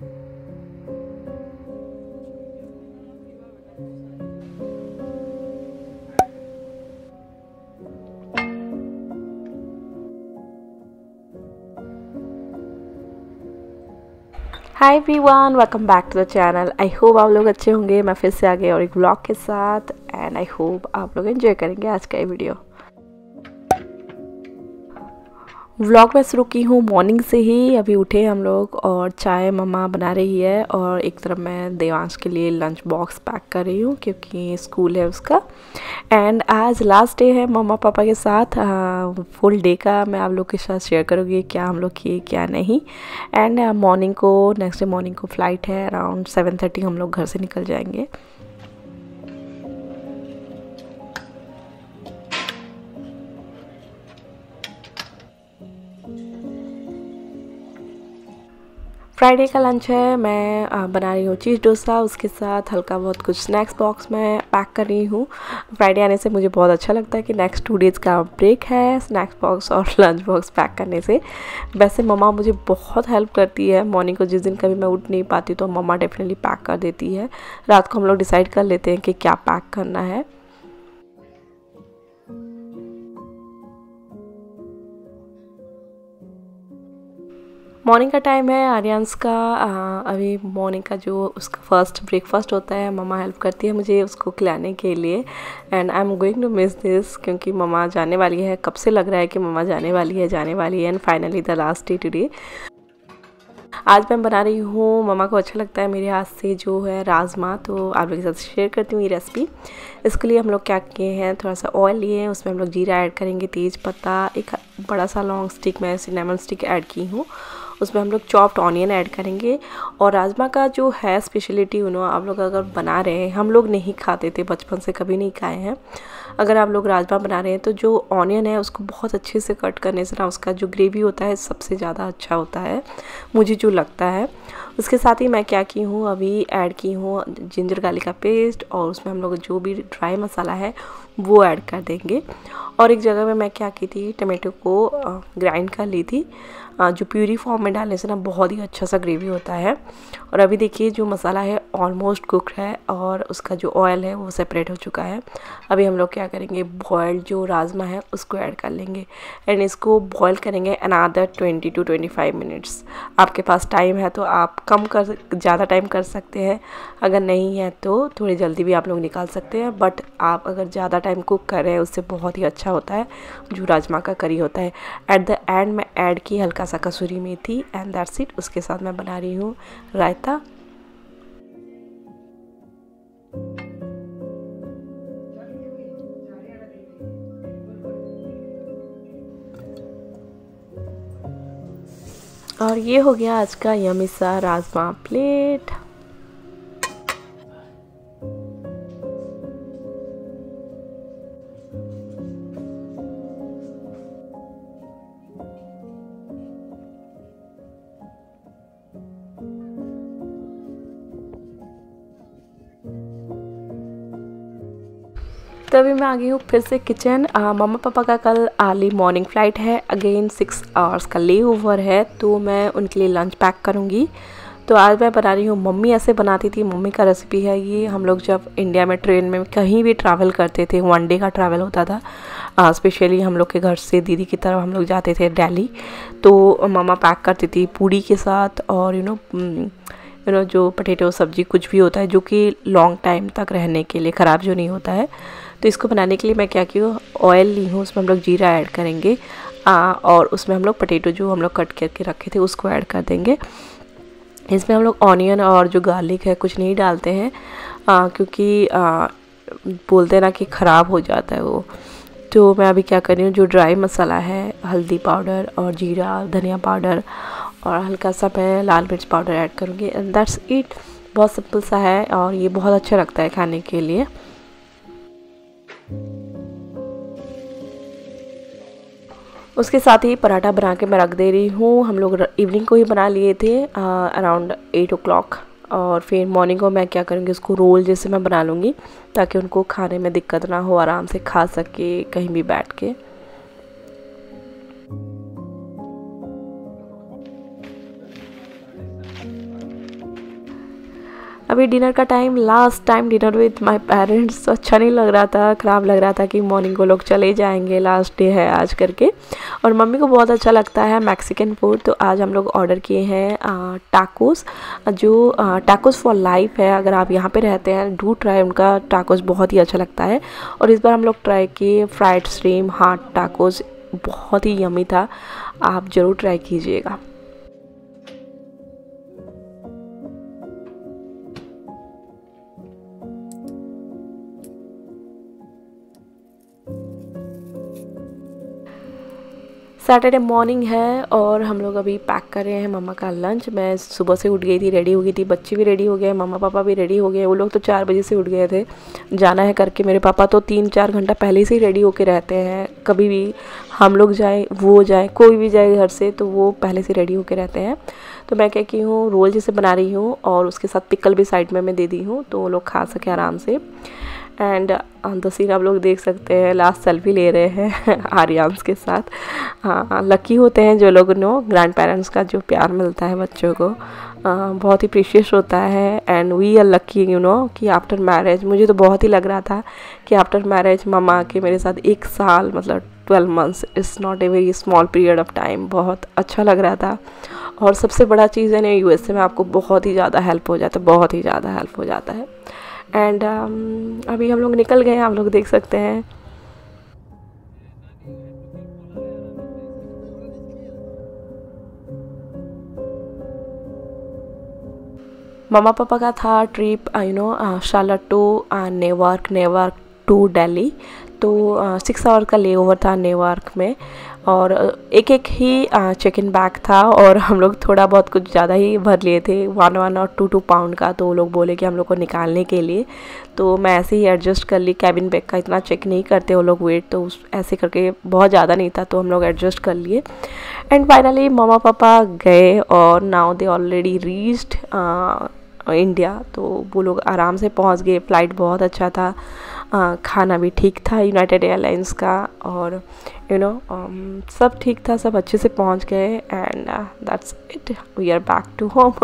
Hi everyone, welcome back to the channel. I hope आप लोग अच्छे होंगे। मैं फिर से आ गई और एक व्लॉग के साथ, एंड आई होप आप लोग एंजॉय करेंगे आज का ये वीडियो। व्लॉग में शुरू की हूँ मॉर्निंग से ही। अभी उठे हम लोग और चाय मम्मा बना रही है, और एक तरफ मैं देवांश के लिए लंच बॉक्स पैक कर रही हूँ क्योंकि स्कूल है उसका। एंड आज लास्ट डे है मम्मा पापा के साथ। फुल डे का मैं आप लोग के साथ शेयर करूँगी क्या हम लोग किए क्या नहीं। एंड मॉर्निंग को नेक्स्ट डे मॉर्निंग को फ़्लाइट है, अराउंड 7:30 हम लोग घर से निकल जाएंगे। फ्राइडे का लंच है, मैं बना रही हूँ चीज़ डोसा, उसके साथ हल्का बहुत कुछ स्नैक्स बॉक्स में पैक कर रही हूँ। फ्राइडे आने से मुझे बहुत अच्छा लगता है कि नेक्स्ट 2 डेज़ का ब्रेक है स्नैक्स बॉक्स और लंच बॉक्स पैक करने से। वैसे मम्मा मुझे बहुत हेल्प करती है मॉर्निंग को। जिस दिन कभी मैं उठ नहीं पाती तो मम्मा डेफिनेटली पैक कर देती है। रात को हम लोग डिसाइड कर लेते हैं कि क्या पैक करना है। मॉर्निंग का टाइम है आर्यंस का। अभी मॉर्निंग का जो उसका फर्स्ट ब्रेकफास्ट होता है, मम्मा हेल्प करती है मुझे उसको खिलाने के लिए। And I am going to miss this क्योंकि मम्मा जाने वाली है। कब से लग रहा है कि मम्मा जाने वाली है। And finally the last day today. आज मैं बना रही हूँ, मम्मा को अच्छा लगता है मेरे हाथ से जो है राजमा, तो आप लोगों के साथ शेयर करती हूँ ये रेसिपी। इसके लिए हम लोग क्या किए हैं, थोड़ा सा ऑयल लिए हैं, उसमें हम लोग जीरा ऐड करेंगे, तेज पत्ता, एक बड़ा सा लॉन्ग स्टिक मैं सिनेमन स्टिक ऐड की हूँ। उसमें हम लोग चॉप्ड ऑनियन ऐड करेंगे। और राजमा का जो है स्पेशलिटी आप लोग अगर बना रहे हैं, हम लोग नहीं खाते थे बचपन से, कभी नहीं खाए हैं। अगर आप लोग राजमा बना रहे हैं तो जो ऑनियन है उसको बहुत अच्छे से कट करने से ना उसका जो ग्रेवी होता है सबसे ज़्यादा अच्छा होता है, मुझे जो लगता है। उसके साथ ही मैं क्या की हूँ, अभी ऐड की हूँ जिंजर गार्लिक का पेस्ट, और उसमें हम लोग जो भी ड्राई मसाला है वो ऐड कर देंगे। और एक जगह में मैं क्या की थी, टमाटो को ग्राइंड कर ली थी। जो प्यूरी फॉर्म में डालने से ना बहुत ही अच्छा सा ग्रेवी होता है। और अभी देखिए जो मसाला है ऑलमोस्ट कुक्ड है और उसका जो ऑयल है वो सेपरेट हो चुका है। अभी हम लोग क्या करेंगे, बॉयल्ड जो राजमा है उसको ऐड कर लेंगे एंड इसको बॉयल करेंगे अनदर 20 to 25 मिनट्स। आपके पास टाइम है तो आप ज़्यादा टाइम कर सकते हैं, अगर नहीं है तो थोड़ी जल्दी भी आप लोग निकाल सकते हैं। बट आप अगर ज़्यादा टाइम कुक कर रहे हैं उससे बहुत ही अच्छा होता है जो राजमा का करी होता है। एट द एंड मैं ऐड की हल्का सा कसूरी मेथी एंड दैट्स इट। उसके साथ मैं बना रही हूँ रायता। और ये हो गया आज का यम्मी सा राजमा प्लेट। तो अभी मैं आ गई हूँ फिर से किचन। मम्मा पापा का कल अर्ली मॉर्निंग फ़्लाइट है, अगेन 6 आवर्स का ले ओवर है, तो मैं उनके लिए लंच पैक करूँगी। तो आज मैं बना रही हूँ, मम्मी ऐसे बनाती थी, मम्मी का रेसिपी है ये। हम लोग जब इंडिया में ट्रेन में कहीं भी ट्रैवल करते थे, 1 डे का ट्रैवल होता था। स्पेशली हम लोग के घर से दीदी की तरफ हम लोग जाते थे दिल्ली, तो मम्मा पैक करती थी पूड़ी के साथ और जो पोटैटो सब्जी कुछ भी होता है जो कि लॉन्ग टाइम तक रहने के लिए, ख़राब जो नहीं होता है। तो इसको बनाने के लिए मैं क्या की हूँ, ऑयल ली हूँ, उसमें हम लोग जीरा ऐड करेंगे और उसमें हम लोग पोटैटो जो हम लोग कट करके रखे थे उसको ऐड कर देंगे। इसमें हम लोग ऑनियन और जो गार्लिक है कुछ नहीं डालते हैं क्योंकि बोलते हैं ना कि ख़राब हो जाता है वो। तो मैं अभी क्या कर रही हूँ, जो ड्राई मसाला है, हल्दी पाउडर और जीरा धनिया पाउडर और हल्का सा मैं लाल मिर्च पाउडर ऐड करूँगी एंड दैट्स इट। बहुत सिंपल सा है और ये बहुत अच्छा लगता है खाने के लिए। उसके साथ ही पराठा बना के मैं रख दे रही हूँ। हम लोग इवनिंग को ही बना लिए थे अराउंड 8 o'clock। और फिर मॉर्निंग को मैं क्या करूँगी, उसको रोल जैसे मैं बना लूँगी ताकि उनको खाने में दिक्कत ना हो, आराम से खा सके कहीं भी बैठ के। अभी डिनर का time, last time dinner with my parents. अच्छा नहीं लग रहा था, ख़राब लग रहा था कि मॉर्निंग को लोग चले जाएंगे, लास्ट डे है आज करके। और मम्मी को बहुत अच्छा लगता है मैक्सिकन फूड, तो आज हम लोग ऑर्डर किए हैं टाकोस, जो टाकोस फॉर लाइफ है। अगर आप यहाँ पे रहते हैं डू ट्राई, उनका टाकोस बहुत ही अच्छा लगता है। और इस बार हम लोग ट्राई किए फ्राइड श्रिम्प हार्ट टाकोस, बहुत ही यमी था, आप ज़रूर ट्राई कीजिएगा। सैटरडे मॉर्निंग है और हम लोग अभी पैक कर रहे हैं मम्मा का लंच। मैं सुबह से उठ गई थी, रेडी हो गई थी, बच्चे भी रेडी हो गए, मम्मा पापा भी रेडी हो गए। वो लोग तो 4 बजे से उठ गए थे, जाना है करके। मेरे पापा तो 3-4 घंटा पहले से ही रेडी होके रहते हैं, कभी भी हम लोग जाए, वो जाए, कोई भी जाए घर से, तो वो पहले से रेडी होके रहते हैं। तो मैं क्या की हूँ, रोल जैसे बना रही हूँ और उसके साथ पिकल भी साइड में दे दी हूँ, तो वो लोग खा सके आराम से। एंड द सीन आप लोग देख सकते हैं, लास्ट सेल्फी ले रहे हैं आर्यांस के साथ। हाँ, लकी होते हैं जो लोग नो ग्रैंड पेरेंट्स का जो प्यार मिलता है बच्चों को, बहुत ही प्रीशियस होता है। And we are lucky you know कि आफ्टर मैरिज, मुझे तो बहुत ही लग रहा था कि आफ्टर मैरिज मम्मा के मेरे साथ 1 साल, मतलब 12 months is not a very small period of time, बहुत अच्छा लग रहा था। और सबसे बड़ा चीज़ है ना, USA में आपको बहुत ही ज़्यादा हेल्प हो जाता है, बहुत ही ज़्यादा हेल्प हो जाता है। एंड अभी हम लोग निकल गए, आप लोग देख सकते हैं। मम्मा पापा का था trip you know Charlotte to Newark, Newark to Delhi. तो 6 आवर का ले ओवर था नेवार्क में, और एक एक ही चेक इन बैग था, और हम लोग थोड़ा बहुत कुछ ज़्यादा ही भर लिए थे, 1 और 2 पाउंड का। तो वो लोग बोले कि हम लोग को निकालने के लिए, तो मैं ऐसे ही एडजस्ट कर ली। कैबिन बैग का इतना चेक नहीं करते वो लोग वेट, तो ऐसे करके बहुत ज़्यादा नहीं था, तो हम लोग एडजस्ट कर लिए। एंड फाइनली मम्मा पापा गए और now they already reached India. तो वो लोग आराम से पहुंच गए, फ़्लाइट बहुत अच्छा था, खाना भी ठीक था यूनाइटेड एयरलाइंस का, और यू नो सब ठीक था, सब अच्छे से पहुंच गए। And that's it, we are back to home.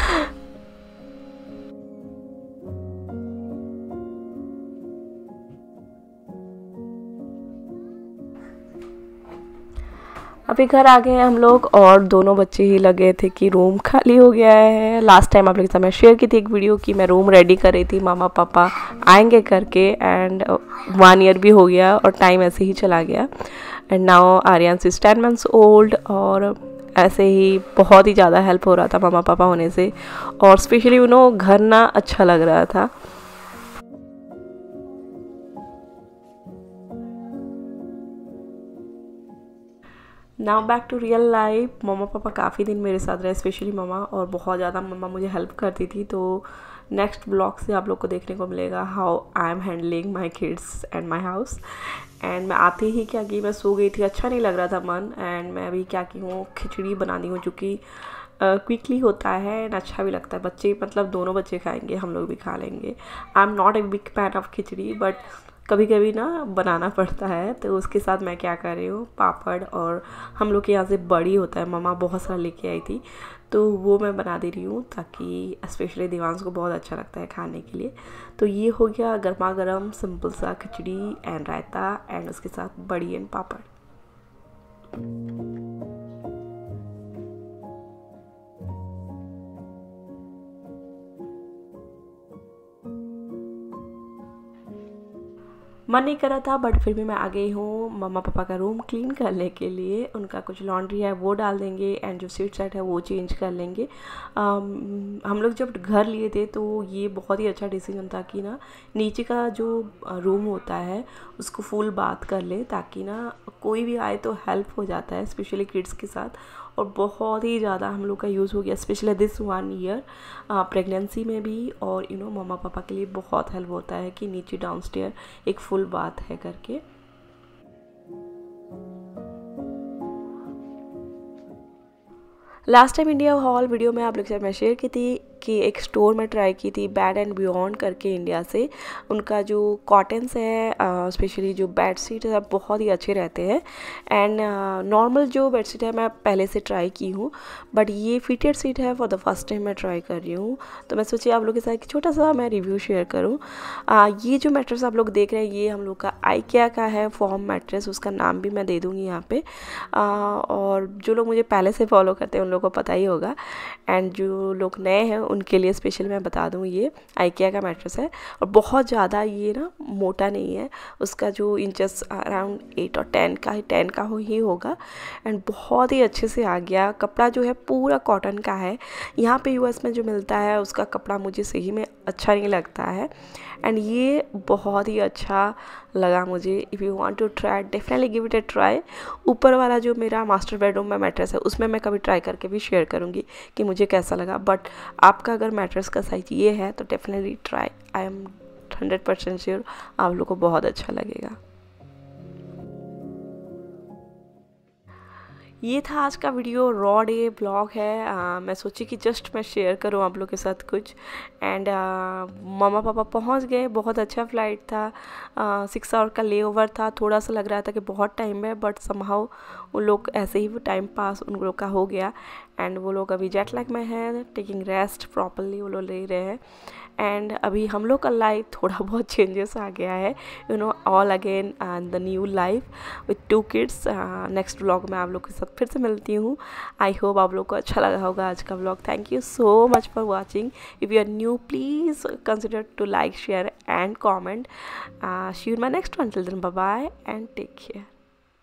अभी घर आ गए हैं हम लोग, और दोनों बच्चे ही लगे थे कि रूम खाली हो गया है। लास्ट टाइम आप लोग के साथ मैं शेयर की थी एक वीडियो कि मैं रूम रेडी कर रही थी, मामा पापा आएंगे करके। एंड 1 ईयर भी हो गया और टाइम ऐसे ही चला गया। And now Aryan is 10 months old, और ऐसे ही बहुत ही ज़्यादा हेल्प हो रहा था मामा पापा होने से, और स्पेशली यू नो घर ना अच्छा लग रहा था। Now back to real life. मम्मा पापा काफ़ी दिन मेरे साथ रहे, स्पेशली मम्मा, और बहुत ज़्यादा मम्मा मुझे हेल्प करती थी। तो नेक्स्ट ब्लॉग से आप लोग को देखने को मिलेगा how I am handling my kids and my house. And मैं आते ही क्या की, मैं सो गई थी, अच्छा नहीं लग रहा था मन। एंड मैं अभी क्या की हूँ, खिचड़ी बना दी हूँ, जो कि क्विकली होता है एंड अच्छा भी लगता है। बच्चे मतलब दोनों बच्चे खाएंगे, हम लोग भी खा लेंगे। I am not a big fan of khichdi, but कभी कभी ना बनाना पड़ता है। तो उसके साथ मैं क्या कर रही हूँ, पापड़, और हम लोग के यहाँ से बड़ी होता है, मम्मा बहुत सारा लेके आई थी, तो वो मैं बना दे रही हूँ, ताकि स्पेशली दिवांश को बहुत अच्छा लगता है खाने के लिए। तो ये हो गया गर्मा गर्म सिंपल सा खिचड़ी एंड रायता, एंड उसके साथ बड़ी एंड पापड़। मन नहीं कर रहा था, बट फिर भी मैं आ गई हूँ मम्मा पापा का रूम क्लीन करने के लिए। उनका कुछ लॉन्ड्री है वो डाल देंगे, एंड जो सीट सेट है वो चेंज कर लेंगे। हम लोग जब घर लिए थे तो ये बहुत ही अच्छा डिसीजन था कि ना नीचे का जो रूम होता है उसको फुल बात कर ले, ताकि ना कोई भी आए तो हेल्प हो जाता है, स्पेशली किड्स के साथ। और बहुत ही ज़्यादा हम लोग का यूज़ हो गया, स्पेशली दिस 1 ईयर प्रेगनेंसी में भी। और यू नो मम्मा पापा के लिए बहुत हेल्प होता है कि नीचे डाउनस्टेयर एक फुल बात है करके। Last time India haul video में आप लोग से मैं शेयर की थी कि एक स्टोर में ट्राई की थी, बेड एंड बियॉन्ड करके, इंडिया से। उनका जो कॉटन्स है, स्पेशली जो बेडशीट है, बहुत ही अच्छे रहते हैं। एंड नॉर्मल जो बेडशीट है मैं पहले से ट्राई की हूँ, बट ये फिटेड सीट है फॉर द फर्स्ट टाइम मैं ट्राई कर रही हूँ। तो मैं सोची आप लोगों के साथ एक छोटा सा मैं रिव्यू शेयर करूँ। ये जो मैट्रेस आप लोग देख रहे हैं, ये हम लोग का IKEA का है, फॉर्म मैट्रेस। उसका नाम भी मैं दे दूँगी यहाँ पे। और जो लोग मुझे पहले से फॉलो करते हैं उन लोगों को पता ही होगा, एंड जो लोग नए हैं उनके लिए स्पेशल मैं बता दूँ, ये IKEA का मैट्रेस है। और बहुत ज़्यादा ये ना मोटा नहीं है, उसका जो इंचेस अराउंड 8 और 10 का ही होगा। एंड बहुत ही अच्छे से आ गया। कपड़ा जो है पूरा कॉटन का है। यहाँ पे US में जो मिलता है उसका कपड़ा मुझे सही में अच्छा नहीं लगता है, एंड ये बहुत ही अच्छा लगा मुझे। If you want to try, definitely give it a try. ऊपर वाला जो मेरा मास्टर बेडरूम में मैट्रेस है उसमें मैं कभी ट्राई करके भी शेयर करूँगी कि मुझे कैसा लगा, बट आपका अगर मैट्रेस का साइज ये है तो definitely try. I am 100% sure आप लोग को बहुत अच्छा लगेगा। ये था आज का वीडियो, रॉ डे ब्लॉग है। मैं सोची कि जस्ट मैं शेयर करूँ आप लोग के साथ कुछ। एंड मम्मा पापा पहुंच गए, बहुत अच्छा फ़्लाइट था। 6 आवर का ले ओवर था। थोड़ा सा लग रहा था कि बहुत टाइम है, बट समहाउ उन लोग ऐसे ही टाइम पास उन लोग का हो गया। एंड वो लोग अभी जेट लैग में हैं, टेकिंग रेस्ट प्रॉपरली वो लोग ले रहे हैं। एंड अभी हम लोग का लाइफ थोड़ा बहुत चेंजेस आ गया है, all again the new life with 2 kids. Next vlog में आप लोग के साथ फिर से मिलती हूँ। आई होप आप लोग को अच्छा लगा होगा आज का vlog. Thank you so much for watching. If you are new, please consider to like, share and comment. See you in my next one. Till then, bye bye and take care.